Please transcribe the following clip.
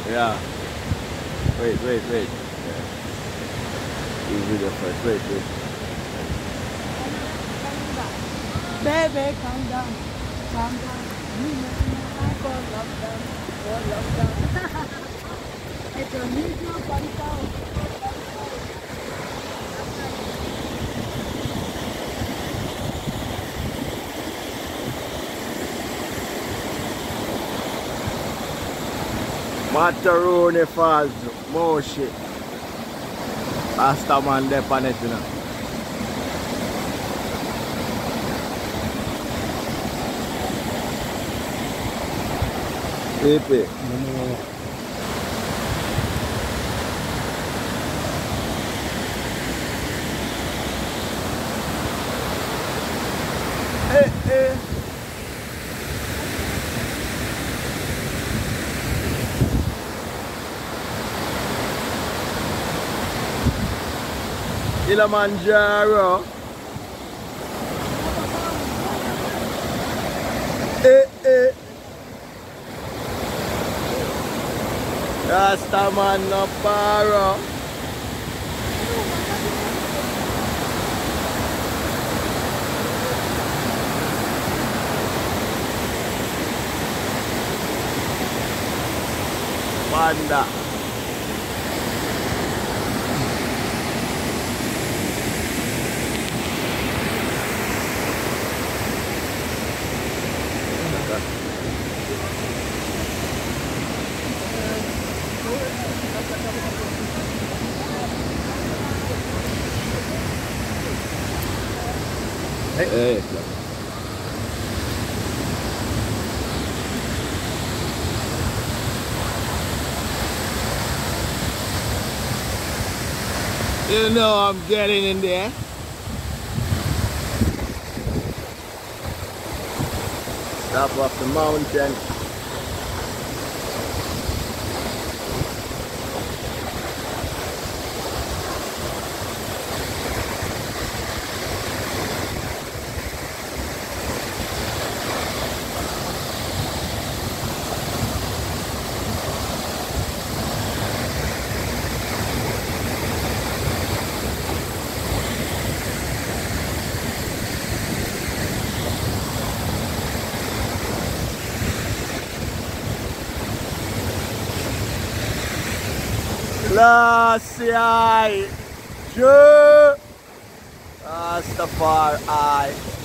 Yeah. Wait. Yeah. Easy the first. Wait. Baby, calm down. Calm down. You know I call lockdown. Oh, lockdown. It's a new pantao. Mataroni Falls, more shit. Rasta man there on it, you know. Pepe. Hey. Kilimanjaro. Hey. Rasta man no paro. Panda. Hey. You know I'm getting in there. Top of the mountain. Rastafari. Rastafari.